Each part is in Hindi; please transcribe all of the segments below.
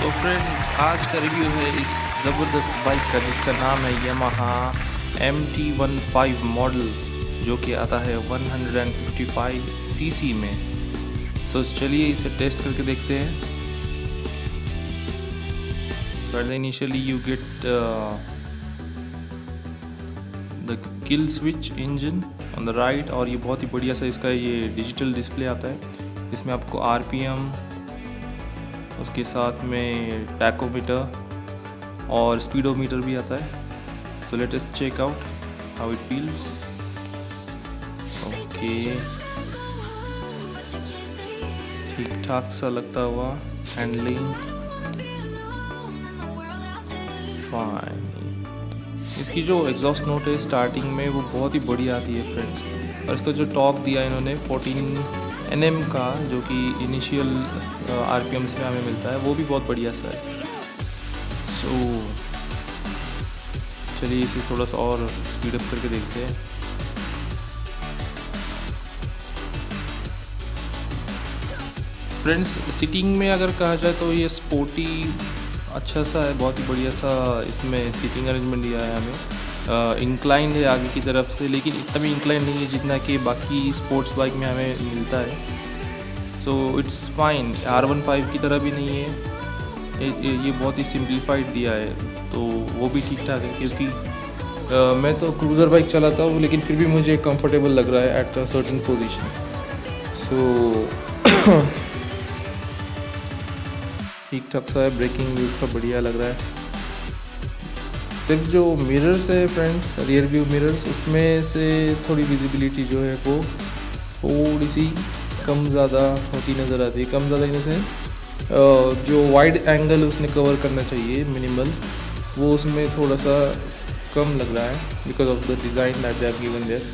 तो फ्रेंड्स, आज का रिव्यू है इस ज़बरदस्त बाइक का जिसका नाम है Yamaha MT15 मॉडल, जो कि आता है 155 सीसी में। सो चलिए इसे टेस्ट करके देखते हैं। But initially you get the kill switch engine on the right, और ये बहुत ही बढ़िया सा इसका ये डिजिटल डिस्प्ले आता है जिसमें आपको RPM, उसके साथ में टैकोमीटर और स्पीडोमीटर भी आता है। So let us check out how it feels. Okay, ठीक ठाक सा लगता हुआ, हैंडलिंग फाइन। इसकी जो एग्जॉस्ट नोट है स्टार्टिंग में वो बहुत ही बढ़िया आती है फ्रेंड्स, और इसका जो टॉर्क दिया इन्होंने 14 Nm का, जो कि इनिशियल RPMs में हमें मिलता है, वो भी बहुत बढ़िया सा है। सो चलिए इसे थोड़ा सा और स्पीड अप करके देखते हैं। फ्रेंड्स, सीटिंग में अगर कहा जाए तो ये स्पोर्टी अच्छा सा है, बहुत ही बढ़िया सा इसमें सीटिंग अरेंजमेंट दिया है हमें। इंक्लाइन है आगे की तरफ से, लेकिन इतना भी इंक्लाइन नहीं है जितना कि बाकी स्पोर्ट्स बाइक में हमें मिलता है। सो इट्स फाइन, R15 की तरह भी नहीं है, ये बहुत ही सिंप्लीफाइड दिया है, तो वो भी ठीक ठाक है। क्योंकि मैं तो क्रूज़र बाइक चलाता हूँ, लेकिन फिर भी मुझे कंफर्टेबल लग रहा है at a certain position. So ठीक ठाक सा है, ब्रेकिंग भी उसका बढ़िया लग रहा है। सिर्फ जो मिरर्स है फ्रेंड्स, रियर व्यू मिरर्स, उसमें से थोड़ी विजिबिलिटी जो है वो थोड़ी सी कम ज़्यादा होती नज़र आती है। कम ज़्यादा इन द सेंस जो वाइड एंगल उसने कवर करना चाहिए मिनिमल, वो उसमें थोड़ा सा कम लग रहा है because of the design that they have given there.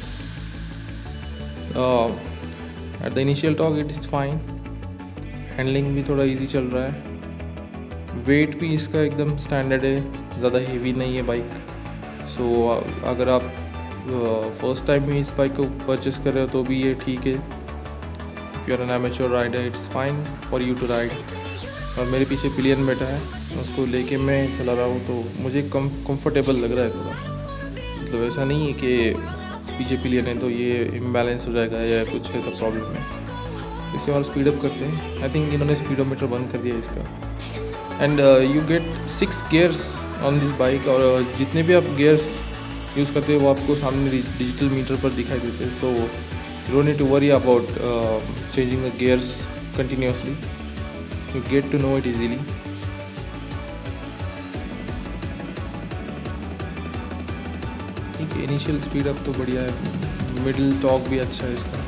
At the initial talk it is fine, handling भी थोड़ा इजी चल रहा है, वेट भी इसका एकदम स्टैंडर्ड है, ज़्यादा हेवी नहीं है बाइक। सो अगर आप फर्स्ट टाइम भी इस बाइक को परचेस कर रहे हो तो भी ये ठीक है। If you are an amateur rider it's fine for you to ride. और मेरे पीछे पिलियन बैठा है, उसको लेके मैं चला रहा हूँ तो मुझे कंफर्टेबल लग रहा है थोड़ा। मतलब ऐसा नहीं है कि पीछे पिलियन है तो ये इम्बैलेंस हो जाएगा या कुछ ऐसा प्रॉब्लम है। इसे और स्पीड अप करते हैं। आई थिंक इन्होंने स्पीडोमीटर बंद कर दिया इसका। And you get 6 gears on this bike, और जितने भी आप गियर्स यूज़ करते हो वो आपको सामने डिजिटल मीटर पर दिखाई देते हैं। So you don't need to worry about changing the gears continuously, you get to know it easily. ठीक है, इनिशियल स्पीड अप तो बढ़िया है, मिडिल टॉक भी अच्छा है इसका।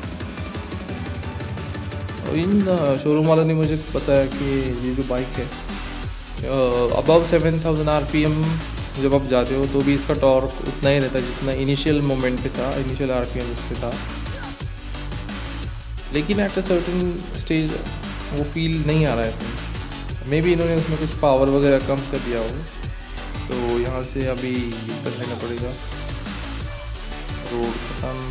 और इन शोरूम वालों ने मुझे बताया कि ये जो बाइक है अबव 7000 RPM जब आप जाते हो तो भी इसका टॉर्क उतना ही रहता है जितना इनिशियल मोमेंट पे था, इनिशियल RPM उस पे था। लेकिन एट अ सर्टेन स्टेज वो फील नहीं आ रहा है। मे बी इन्होंने उसमें कुछ पावर वगैरह कम कर दिया हो, तो यहाँ से अभी कर लेना पड़ेगा। रोड खत्म,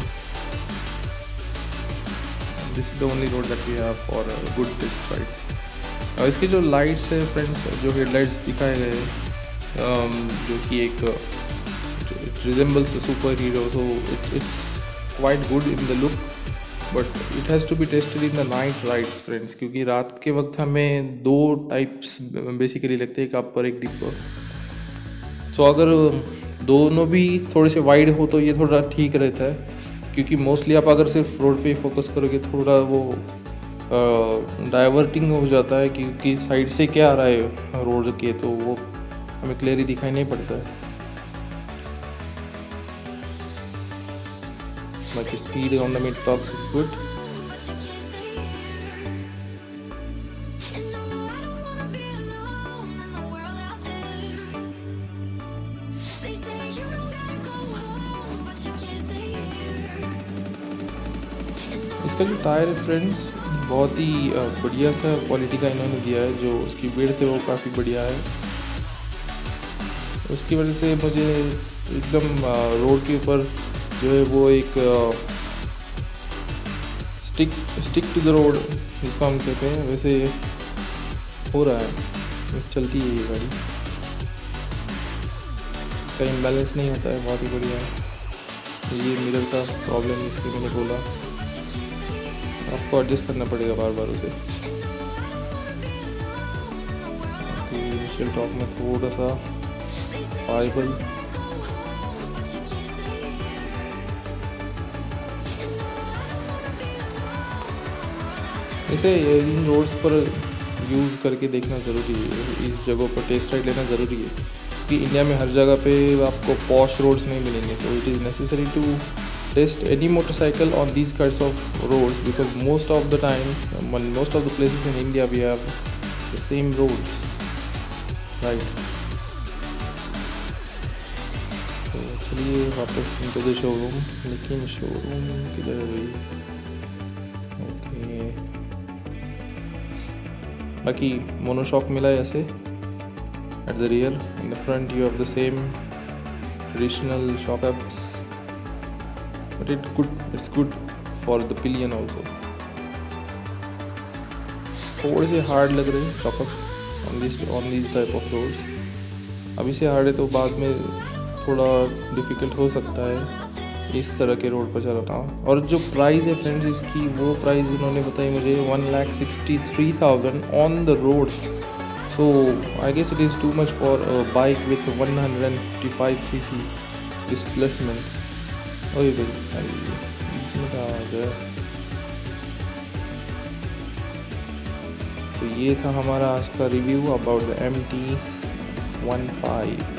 this is the only road that we have for good test ride. और इसके जो लाइट्स है फ्रेंड्स, जो हेडलाइट्स दिखाए गए जो कि एक resembles super hero, so it's quite good in the look, but it has to be tested in the night rides friends. क्योंकि रात के वक्त हमें 2 टाइप्स बेसिकली लगते हैं, एक अपर एक डिपर। सो अगर दोनों भी थोड़े से वाइड हो तो ये थोड़ा ठीक रहता है, क्योंकि मोस्टली आप अगर सिर्फ रोड पे फोकस करोगे थोड़ा वो डाइवर्टिंग हो जाता है, क्योंकि साइड से क्या आ रहा है रोड के, तो वो हमें क्लियरली दिखाई नहीं पड़ता है। बाकी speed on the mid talks is good. इसका जो टायर है फ्रेंड्स बहुत ही बढ़िया सा क्वालिटी का इन्होंने दिया है, जो उसकी विड्थ है वो काफ़ी बढ़िया है। उसकी वजह से मुझे एकदम रोड के ऊपर जो है वो एक स्टिक टू द रोड जिसको हम कहते हैं वैसे हो रहा है। चलती है ये गाड़ी, कहीं बैलेंस नहीं होता है, बहुत ही बढ़िया है। ये मिरर का प्रॉब्लम इसलिए मैंने बोला, आपको एडजस्ट करना पड़ेगा बार बार उसे। इनिशियल टॉक में थोड़ा सा वाइबल, इसे इन रोड्स पर यूज़ करके देखना ज़रूरी है, इस जगह पर टेस्ट राइड लेना ज़रूरी है, क्योंकि इंडिया में हर जगह पे आपको पॉश रोड्स नहीं मिलेंगे। तो it is necessary to test any motorcycle on these kinds of roads, because most of the times, most of the places in India we have the same roads, right. तो चलिए वापस इनटू द शोरूम, लेकिन शोरूम किधर है भाई? ओके, बाकी मोनोशॉक मिला है ऐसे at the rear. In the front you have the same traditional shock ups, but it's good for the pillion also. थोड़े से हार्ड लग रहे हैं shock ups on these type of roads. अभी से हार्ड है तो बाद में थोड़ा डिफ़िकल्ट हो सकता है इस तरह के रोड पर चलाना। और जो प्राइस है फ्रेंड्स इसकी, वो प्राइस इन्होंने बताई मुझे 1,63,000 on the road. So I guess it is too much for a bike with 155cc displacement. ओए भाई इसमें क्या आ गया? तो ये था हमारा आज का रिव्यू अबाउट द MT15।